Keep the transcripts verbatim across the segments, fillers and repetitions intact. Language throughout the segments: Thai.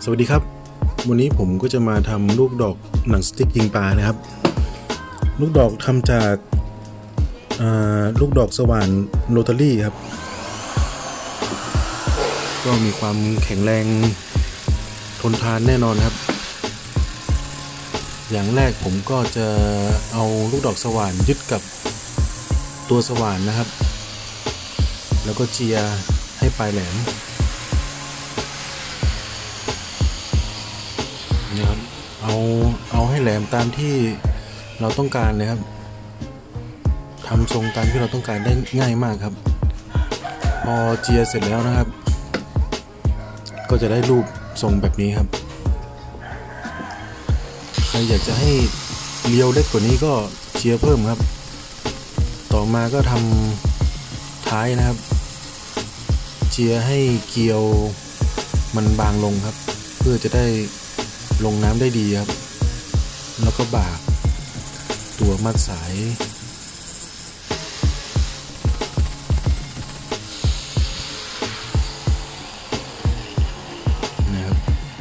สวัสดีครับวันนี้ผมก็จะมาทำลูกดอกหนังสติ๊กยิงปลานะครับลูกดอกทำจากลูกดอกสว่านโรตารี่ครับก็มีความแข็งแรงทนทานแน่นอนครับอย่างแรกผมก็จะเอาลูกดอกสว่านยึดกับตัวสว่านนะครับแล้วก็เจียให้ปลายแหลมนะครับเอาเอาให้แหลมตามที่เราต้องการเลยครับทำทรงตามที่เราต้องการได้ง่ายมากครับพอเจียเสร็จแล้วนะครับก็จะได้รูปทรงแบบนี้ครับใครอยากจะให้เรียวเล็กกว่านี้ก็เจียเพิ่มครับต่อมาก็ทำท้ายนะครับเจียให้เกลียวมันบางลงครับเพื่อจะได้ลงน้ำได้ดีครับแล้วก็บากตัวมัดสายนะครับ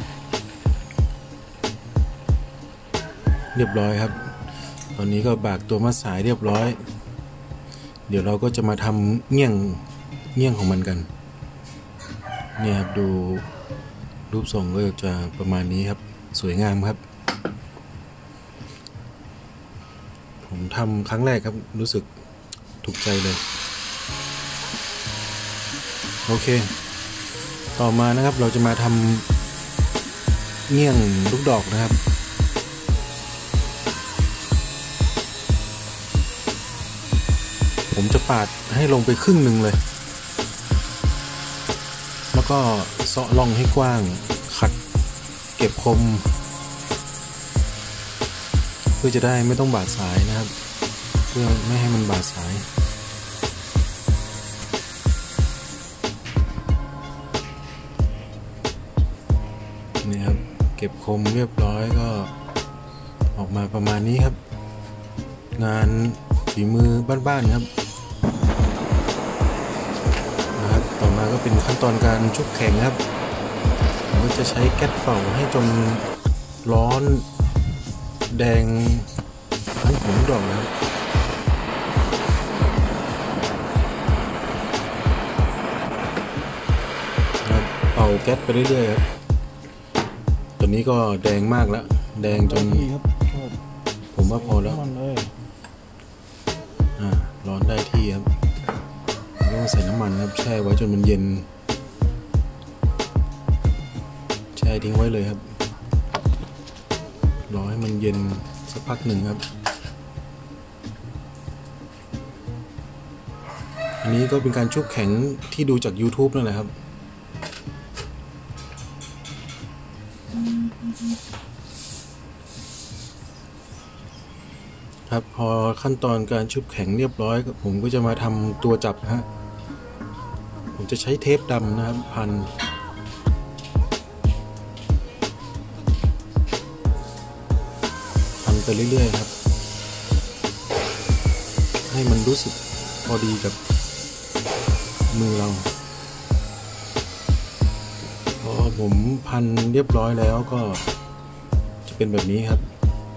เรียบร้อยครับตอนนี้ก็บากตัวมัดสายเรียบร้อยเดี๋ยวเราก็จะมาทำเงี้ยงเงี้ยงของมันกันเนี่ยครับดูรูปทรงก็จะประมาณนี้ครับสวยงามครับผมทำครั้งแรกครับรู้สึกถูกใจเลยโอเคต่อมานะครับเราจะมาทำเงี้ยงลูกดอกนะครับผมจะปาดให้ลงไปครึ่งหนึ่งเลยแล้วก็เซาะร่องให้กว้างขัดเก็บคมเพื่อจะได้ไม่ต้องบาดสายนะครับเพื่อไม่ให้มันบาดสายนี่ครับเก็บคมเรียบร้อยก็ออกมาประมาณนี้ครับงานฝีมือบ้านๆครับนะครับต่อมาก็เป็นขั้นตอนการชุบแข็งครับผมก็จะใช้แก๊สเป่าให้จนร้อนแดงทั้งผงดอกนะครับเป่าแก๊สไปเรื่อยๆครับตอนนี้ก็แดงมากแล้วแดงจนผมว่าพอแล้วอ่าร้อนได้ที่ครับแล้วก็ใส่น้ำมันครับแช่ไว้จนมันเย็นแช่ทิ้งไว้เลยครับรอให้มันเย็นสักพักหนึ่งครับอันนี้ก็เป็นการชุบแข็งที่ดูจาก YouTube นั่นแหละครับครับพอขั้นตอนการชุบแข็งเรียบร้อยผมก็จะมาทำตัวจับฮะผมจะใช้เทปดำนะครับพันพันไปเรื่อยๆครับให้มันรู้สึกพอดีกับมือเราพอผมพันเรียบร้อยแล้วก็จะเป็นแบบนี้ครับ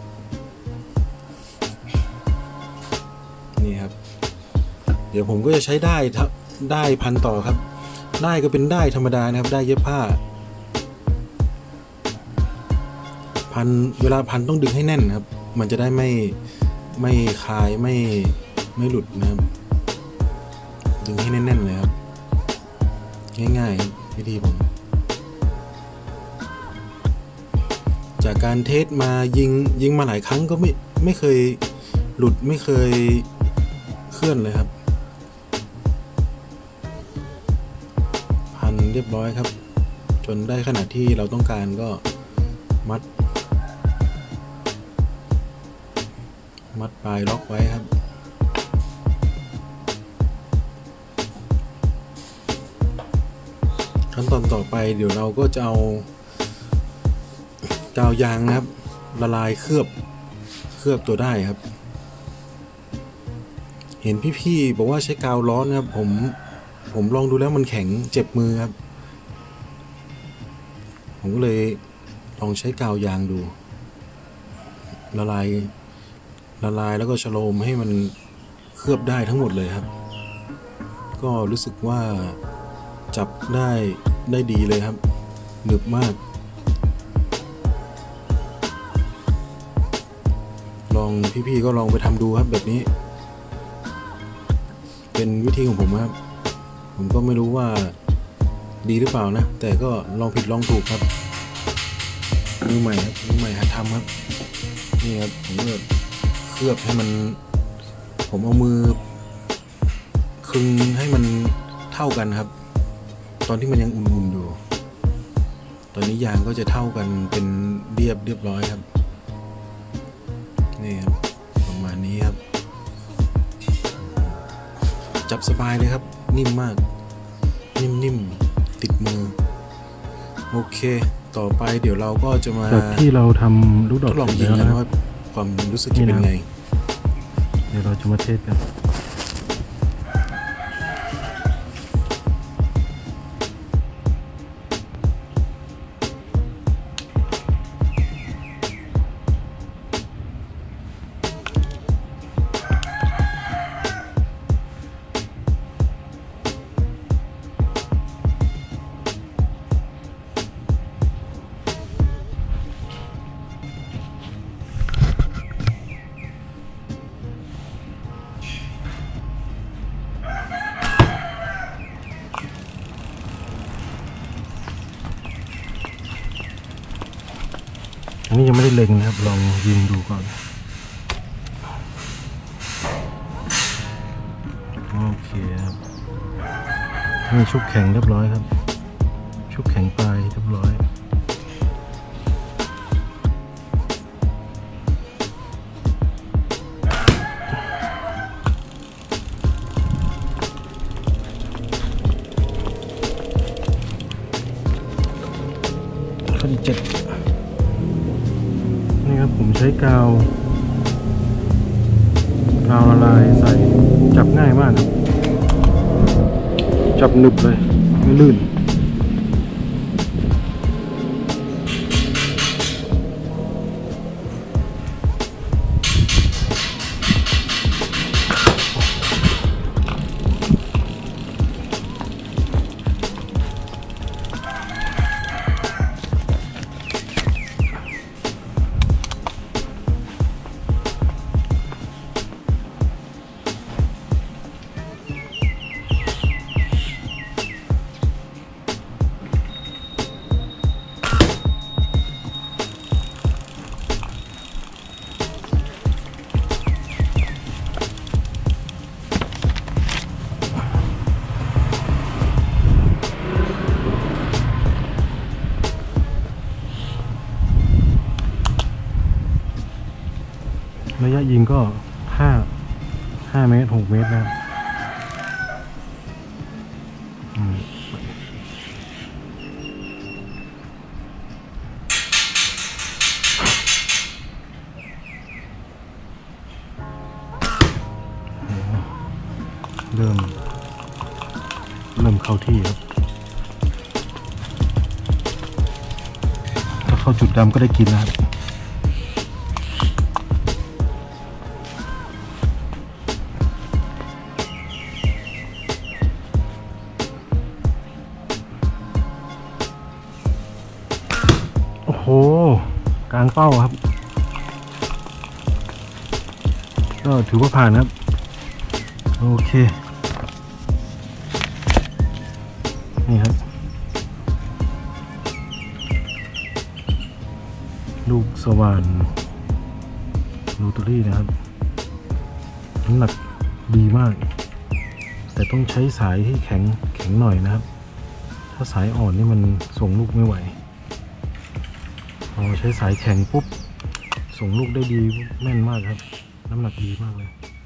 นี่ครับเดี๋ยวผมก็จะใช้ได้ได้พันต่อครับได้ก็เป็นได้ธรรมดานะครับได้เย็บผ้าพันเวลาพันต้องดึงให้แน่นครับมันจะได้ไม่ไม่คลายไม่ไม่หลุดนะครับดึงให้แน่นๆเลยครับง่ายๆวิธีผมจากการเทสมายิงยิงมาหลายครั้งก็ไม่ไม่เคยหลุดไม่เคยเคลื่อนเลยครับพันเรียบร้อยครับจนได้ขนาดที่เราต้องการก็มัดมัดปลายล็อกไว้ครับขั้นตอนต่อไปเดี๋ยวเราก็จะเอากาวยางนะครับละลายเคลือบเคลือบตัวได้ครับเห็นพี่ๆบอกว่าใช้กาวร้อนนะครับผมผมลองดูแล้วมันแข็งเจ็บมือครับผมก็เลยลองใช้กาวยางดูละลายละลายแล้วก็ชโลมให้มันเคลือบได้ทั้งหมดเลยครับก็รู้สึกว่าจับได้ได้ดีเลยครับหนึบมากลองพี่ๆก็ลองไปทำดูครับแบบนี้เป็นวิธีของผมครับผมก็ไม่รู้ว่าดีหรือเปล่านะแต่ก็ลองผิดลองถูกครับมือใหม่ครับมือใหม่หัดทำครับนี่ครับผมก็เคลือบให้มันผมเอามือคึงให้มันเท่ากันครับตอนที่มันยังอุ่นๆอยู่ตอนนี้ยางก็จะเท่ากันเป็นเรียบเรียบร้อยครับนี่ครับประมาณนี้ครับจับสบายเลยครับนิ่มมากนิ่มๆติดมือโอเคต่อไปเดี๋ยวเราก็จะมาจากที่เราทำลูกดอกลองยิงกันว่าความรู้สึกจะเป็นไงเดี๋ยวเราจะมาเทสกันอันนี้ยังไม่ได้เล็งนะครับลองยิงดูก่อนโอเคครับนี่ชุบแข็งเรียบร้อยครับชุบแข็งปลายเรียบร้อยข้อที่เจ็ดนี่ครับผมใช้กาวกาวละลายใส่จับง่ายมากครับจับหนึบเลยไม่ลื่นระยะยิงก็ห้า ห้าเมตรหกเมตรนะครับเริ่มเริ่มเข้าที่ครับถ้าเข้าจุดดำก็ได้กินนะครับโอ้โหกลางเป้าครับก็ถือว่าผ่านครับโอเคนี่ครับลูกสว่านลูตอรี่นะครับน้ำหนักดีมากแต่ต้องใช้สายที่แข็งแข็งหน่อยนะครับถ้าสายอ่อนนี่มันส่งลูกไม่ไหวพอใช้สายแข็งปุ๊บส่งลูกได้ดีแม่นมากครับน้ำหนักดีมากเลย